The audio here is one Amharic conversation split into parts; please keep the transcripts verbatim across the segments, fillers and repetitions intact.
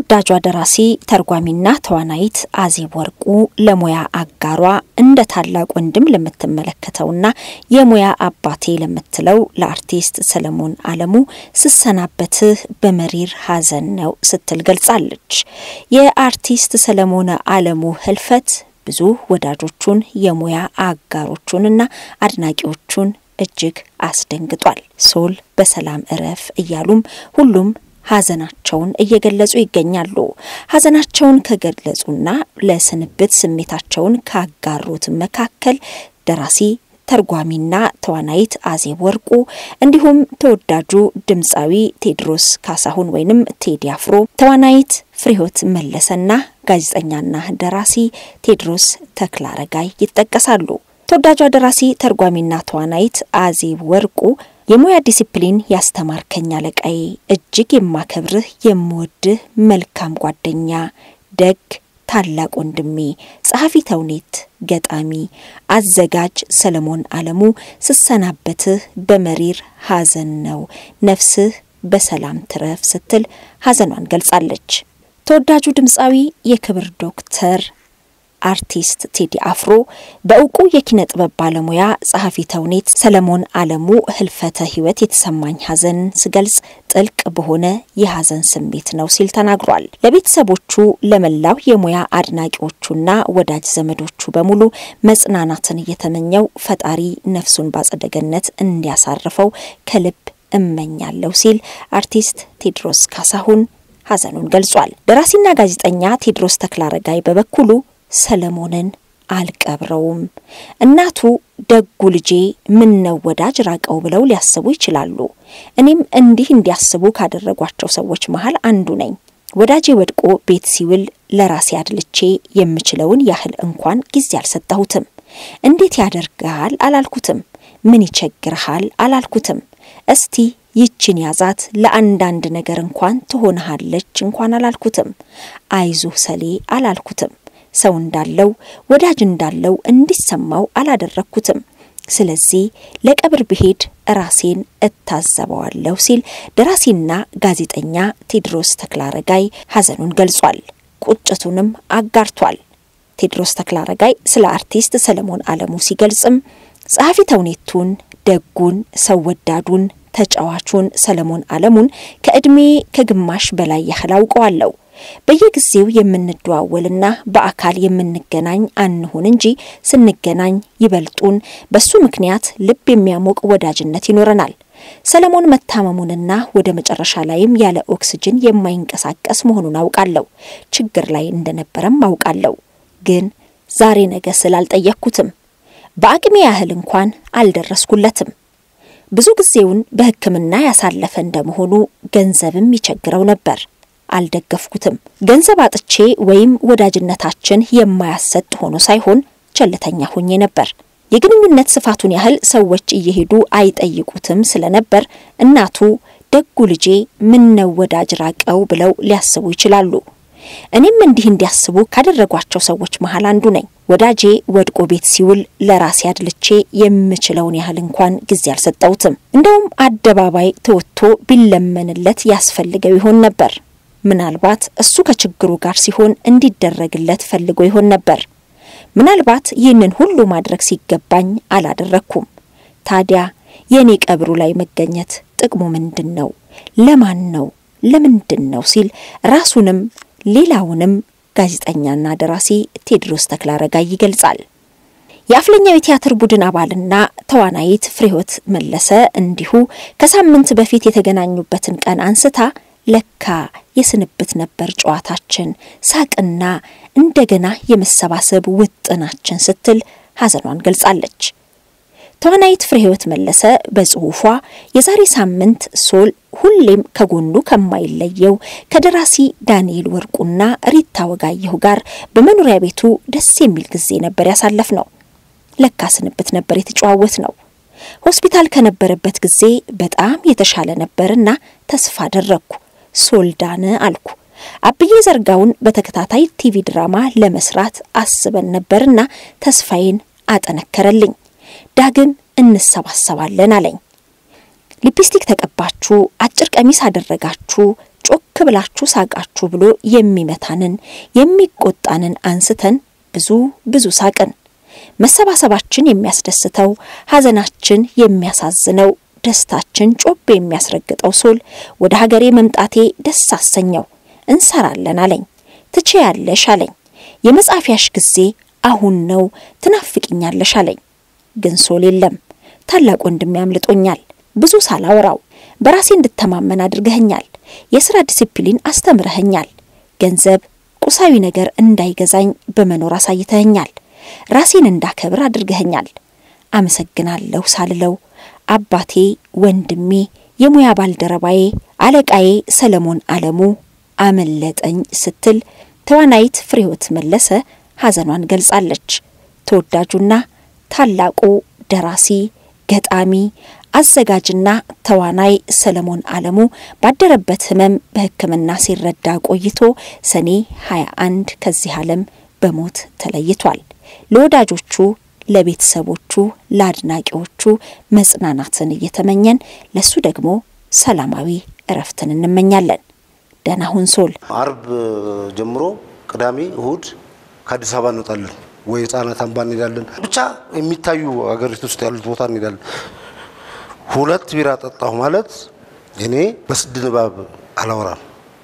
ተወዳጇ ደራሲ ተርጓሚና ተዋናይት አዜብ ወርቁ ለሙያ አጋሯ እንደ ታላቅ ወንድም ለምትመለከተውና የሙያ አባቴ ለምትለው ለአርቲስት ሰለሞን አለሙ ስሰናበትህ በመሪር ሐዘን ነው ስትል ገልጻለች። የአርቲስት ሰለሞን አለሙ ህልፈት ብዙ ወዳጆቹን የሙያ አጋሮቹንና አድናቂዎቹን እጅግ አስደንግጧል። ሶል በሰላም እረፍ እያሉም ሁሉም ሐዘናቸውን እየገለጹ ይገኛሉ። ሐዘናቸውን ከገለጹና ለስንብት ስሜታቸውን ካጋሩት መካከል ደራሲ ተርጓሚና ተዋናይት አዜብ ወርቁ እንዲሁም ተወዳጁ ድምጻዊ ቴድሮስ ካሳሁን ወይንም ቴዲ አፍሮ፣ ተዋናይት ፍሬህይወት መለሰና ጋዜጠኛና ደራሲ ቴድሮስ ተክላረጋይ ይጠቀሳሉ። ተወዳጇ ደራሲ ተርጓሚና ተዋናይት አዜብ ወርቁ የሙያ ዲሲፕሊን ያስተማርከኝ አለቃዬ፣ እጅግ የማከብርህ የምወድህ መልካም ጓደኛ፣ ደግ ታላቅ ወንድሜ፣ ጸሐፊ ተውኔት፣ ገጣሚ፣ አዘጋጅ ሰለሞን አለሙ ስሰናበትህ በመሪር ሐዘን ነው፣ ነፍስህ በሰላም ትረፍ ስትል ሐዘኗን ገልጻለች። ተወዳጁ ድምጻዊ የክብር ዶክተር አርቲስት ቴዲ አፍሮ በእውቁ የኪነ ጥበብ ባለሙያ ጸሐፊ ተውኔት ሰለሞን አለሙ ህልፈተ ህይወት የተሰማኝ ሐዘን ስገልጽ ጥልቅ በሆነ የሐዘን ስሜት ነው ሲል ተናግሯል። ለቤተሰቦቹ ለመላው የሙያ አድናቂዎቹና ወዳጅ ዘመዶቹ በሙሉ መጽናናትን እየተመኘው ፈጣሪ ነፍሱን ባጸደገነት እንዲያሳርፈው ከልብ እመኛለሁ ሲል አርቲስት ቴድሮስ ካሳሁን ሐዘኑን ገልጿል። ደራሲና ጋዜጠኛ ቴድሮስ ተክላረጋይ በበኩሉ ሰለሞንን አልቀብረውም፣ እናቱ ደጉ ልጄ ምን ነው ወዳጅ ራቀው ብለው ሊያስቡ ይችላሉ። እኔም እንዲህ እንዲያስቡ ካደረጓቸው ሰዎች መሃል አንዱ ነኝ። ወዳጄ ወድቆ ቤት ሲውል ለራሴ አድልቼ የምችለውን ያህል እንኳን ጊዜ አልሰጣሁትም። እንዴት ያደርጋል አላልኩትም። ምን ይቸግርሃል አላልኩትም። እስቲ ይችን ያዛት ለአንዳንድ ነገር እንኳን ትሆንሃለች እንኳን አላልኩትም። አይዞህ ሰሌ አላልኩትም። ሰው እንዳለው ወዳጅ እንዳለው እንዲሰማው አላደረኩትም። ስለዚህ ለቀብር ብሄድ ራሴን እታዘበዋለሁ ሲል ደራሲና ጋዜጠኛ ቴድሮስ ተክላረጋይ ሐዘኑን ገልጿል። ቁጭቱንም አጋርቷል። ቴድሮስ ተክላረጋይ ስለ አርቲስት ሰለሞን አለሙ ሲገልጽም ጸሐፊ ተውኔቱን፣ ደጉን፣ ሰው ወዳዱን፣ ተጫዋቹን ሰለሞን አለሙን ከእድሜ ከግማሽ በላይ ያህላውቀዋለሁ። በየጊዜው የምንደዋወልና በአካል የምንገናኝ አንሁን እንጂ ስንገናኝ ይበልጡን በሱ ምክንያት ልብ የሚያሞቅ ወዳጅነት ይኖረናል። ሰለሞን መታመሙንና ወደ መጨረሻ ላይም ያለ ኦክሲጅን የማይንቀሳቀስ መሆኑን አውቃለሁ። ችግር ላይ እንደነበረም አውቃለሁ። ግን ዛሬ ነገ ስላልጠየቅኩትም በአቅሜ ያህል እንኳን አልደረስኩለትም። ብዙ ጊዜውን በሕክምና ያሳለፈ እንደመሆኑ ገንዘብም ይቸግረው ነበር። አልደገፍኩትም። ገንዘብ አጥቼ ወይም ወዳጅነታችን የማያሰጥ ሆኖ ሳይሆን ቸልተኛ ሆኜ ነበር። የግንኙነት ስፋቱን ያህል ሰዎች እየሄዱ አይጠይቁትም ስለነበር እናቱ ደጉ ልጄ ምን ነው ወዳጅ ራቀው ብለው ሊያስቡ ይችላሉ። እኔም እንዲህ እንዲያስቡ ካደረጓቸው ሰዎች መሃል አንዱ ነኝ። ወዳጄ ወድቆ ቤት ሲውል ለራሴ አድልቼ የምችለውን ያህል እንኳን ጊዜ አልሰጠውትም። እንደውም አደባባይ ተወጥቶ ቢለመንለት ያስፈልገው ይሆን ነበር። ምናልባት እሱ ከችግሩ ጋር ሲሆን እንዲደረግለት ፈልጎ ይሆን ነበር። ምናልባት ይህንን ሁሉ ማድረግ ሲገባኝ አላደረኩም። ታዲያ የኔ ቀብሩ ላይ መገኘት ጥቅሙ ምንድነው? ለማን ነው? ለምንድነው ሲል ራሱንም ሌላውንም ጋዜጠኛና ደራሲ ቴድሮስ ተክላረጋይ ይገልጻል። የአፍለኛው የቲያትር ቡድን አባልና ተዋናይት ፍሬህይወት መለሰ እንዲሁ ከሳምንት በፊት የተገናኙበትን ቀን አንስታ ለካ የስንብት ነበር ጨዋታችን፣ ሳቅና እንደገና የመሰባሰብ ውጥናችን ስትል ሐዘኗን ገልጻለች። ተዋናይት ፍሬህይወት መለሰ በጽሁፏ የዛሬ ሳምንት ሶል ሁሌም ከጎኑ ከማይለየው ከደራሲ ዳንኤል ወርቁና ሪታ ወጋየሁ ጋር በመኖሪያ ቤቱ ደስ የሚል ጊዜ ነበር ያሳለፍነው። ለካ ስንብት ነበር የተጫወት ነው። ሆስፒታል ከነበረበት ጊዜ በጣም የተሻለ ነበርና ተስፋ አደረኩ። ሶልዳነ አልኩ። አብዬ ዘርጋውን በተከታታይ ቲቪ ድራማ ለመስራት አስበን ነበርና ተስፋዬን አጠነከረልኝ። ዳግም እንሰባሰባለን አለኝ። ሊፕስቲክ ተቀባችሁ፣ አጭር ቀሚስ አደረጋችሁ፣ ጮክ ብላችሁ ሳቃችሁ ብሎ የሚመታንን የሚቆጣንን አንስተን ብዙ ብዙ ሳቅን መሰባሰባችን የሚያስደስተው ሐዘናችን የሚያሳዝነው ደስታችን ጮቤ የሚያስረግጠው ሶል ወደ ሀገሬ መምጣቴ ደስ አሰኘው እንሰራለን አለኝ ትችያለሽ አለኝ የመጻፊያሽ ጊዜ አሁን ነው ትናፍቂኛለሽ አለኝ ግን ሶል የለም ታላቅ ወንድም ያምልጦኛል ብዙ ሳላወራው በራሴ እንድተማመን አድርገኛል የሥራ ዲሲፕሊን አስተምረኛል ገንዘብ ቁሳዊ ነገር እንዳይገዛኝ በመኖር አሳይተኛል ራሴን እንዳከብር አድርገኛል አመሰግናለሁ ሳልለው አባቴ ወንድሜ የሙያ ባልደረባዬ አለቃዬ ሰለሞን አለሙ አመለጠኝ ስትል ተዋናይት ፍሬህይወት መለሰ ሐዘኗን ገልጻለች ተወዳጁና ታላቁ ደራሲ ገጣሚ አዘጋጅና ተዋናይ ሰለሞን አለሙ ባደረበት ህመም በህክምና ሲረዳ ቆይቶ ሰኔ ሃያ አንድ ከዚህ ዓለም በሞት ተለይቷል ለወዳጆቹ ለቤተሰቦቹ ለአድናቂዎቹ መጽናናትን እየተመኘን ለሱ ደግሞ ሰላማዊ እረፍትን እንመኛለን ደህና ሁን ሶል አርብ ጀምሮ ቅዳሜ እሁድ ከአዲስ አበባ እንወጣለን ወይ ጻናት አምባ እንሄዳለን ብቻ የሚታዩ አገሪቱ ውስጥ ያሉት ቦታ እንሄዳለን ሁለት ቢራ ጠጣሁ ማለት እኔ በስድ ንባብ አላወራም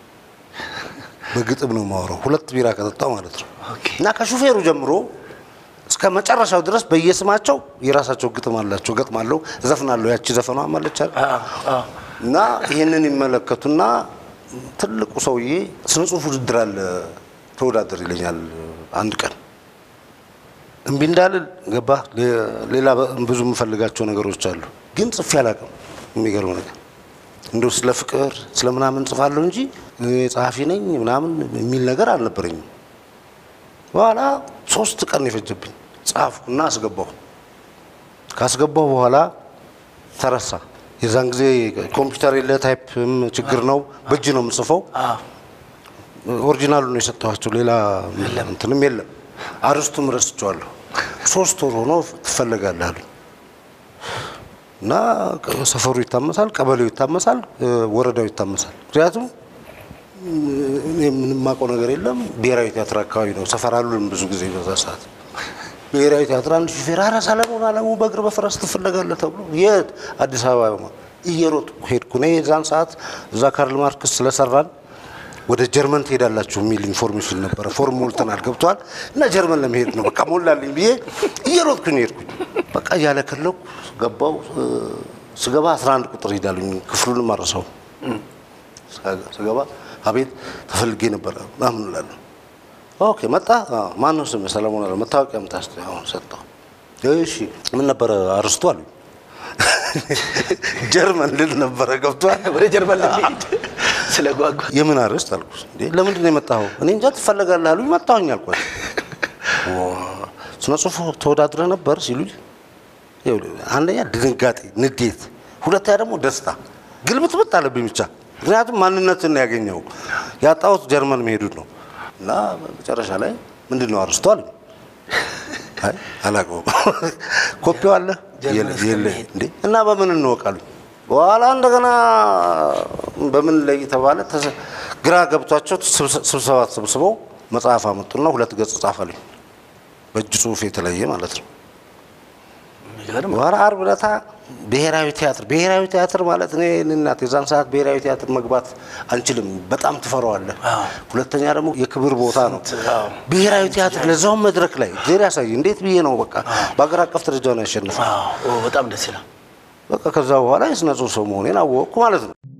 በግጥም ነው ማወራው ሁለት ቢራ ከጠጣሁ ማለት ነው እና ከሹፌሩ ጀምሮ እስከ መጨረሻው ድረስ በየስማቸው የራሳቸው ግጥም አላቸው ገጥማለሁ ዘፈናለሁ ያቺ ዘፈኗ ማለት አዎ እና ይሄንን ይመለከቱና ትልቁ ሰውዬ ስነ ጽሁፍ ውድድር አለ ተወዳደር ይለኛል አንድ ቀን እንቢ እንዳልል ገባ ሌላ ብዙ ምፈልጋቸው ነገሮች አሉ ግን ጽፍ ያላቀም የሚገርም ነገር እንደው ስለ ፍቅር ስለምናምን ጽፋለሁ እንጂ ጻፊ ነኝ ምናምን የሚል ነገር አልነበረኝም በኋላ ሶስት ቀን ይፈጀብኝ ጻፍኩና አስገባሁ ካስገባሁ በኋላ ተረሳ የዛን ጊዜ ኮምፒውተር የለ ታይፕም ችግር ነው በእጅ ነው የምጽፈው ኦሪጂናሉ ነው የሰጠኋቸው ሌላ እንትንም የለም አርስቱም ረስቸዋለሁ ሶስት ወር ሆኖ ተፈልጋለህ አሉ እና ሰፈሩ ይታመሳል ቀበሌው ይታመሳል ወረዳው ይታመሳል ምክንያቱም ምንም ማቆ ነገር የለም ብሔራዊ ቲያትር አካባቢ ነው ሰፈራሉን ብዙ ጊዜ በዛ ሰዓት ብሔራዊ ቲያትር አንድ ሹፌር አረ ሰለሞን አለሙ በእግር በፈረስ ትፈልጋለህ ተብሎ የት አዲስ አበባ እየሮጥኩ ሄድኩ ነው የዛን ሰዓት እዛ ካርል ማርክስ ስለሰራን ወደ ጀርመን ትሄዳላችሁ ሚል ኢንፎርሜሽን ነበር ፎርም ሞልተናል ገብቷል እና ጀርመን ለመሄድ ነው በቃ ሞላልኝ ብዬ እየሮጥኩ ነው ሄድኩ በቃ ያለከለኩ ገባው ስገባ አስራ አንድ ቁጥር ሄዳሉኝ ክፍሉን ማረሰው ስገባ አቤት ተፈልጌ ነበር ማምን ላለው ኦኬ መጣ ማን ነው ስም ሰለሞን አለ መታወቂያ መጣስ አሁን ሰጠው እሺ ምን ነበር አርስቱ አሉ ጀርመን ልል ነበር ገብቷል ወደ ጀርመን ለሚሄድ ስለጓጓ የምን አርስት አልኩስ እንዴ ለምን ነው የመጣው እኔ እንጃ ትፈልጋለህ አሉኝ መጣሁኝ አልኳት ስነ ጽሁፍ ተወዳድረ ነበር ሲሉኝ አንደኛ ድንጋጤ ንዴት ሁለተኛ ደግሞ ደስታ ግልብጥብጥ አለብኝ ብቻ ምክንያቱም ማንነትን ያገኘው ያጣውት ጀርመን መሄዱ ነው እና መጨረሻ ላይ ምንድነው አርስቱ አሉኝ አይ አላቀው ኮፒው አለ የለ እንዴ እና በምን እንወቃሉ በኋላ እንደገና በምን ላይ ተባለ ግራ ገብቷቸው ስብሰባ ተሰብስበው መጽሐፍ አመጡና ሁለት ገጽ ጻፋልኝ በእጅ ጽሁፍ የተለየ ማለት ነው ወራ አርብ ለታ ብሔራዊ ቲያትር ብሔራዊ ቲያትር ማለት ነው እናት የዛን ሰዓት ብሔራዊ ቲያትር መግባት አንችልም በጣም ተፈራዋለህ ሁለተኛ ደግሞ የክብር ቦታ ነው ብሔራዊ ቲያትር ለዛው መድረክ ላይ ዜራ ያሳይ እንዴት ብዬ ነው በቃ በአገር አቀፍ ደረጃ ነው ያሸነፈው አዎ በጣም ደስ ይላል በቃ ከዛው በኋላ የስነ ጽሁፍ ሰው መሆኔን አወቅኩ ማለት ነው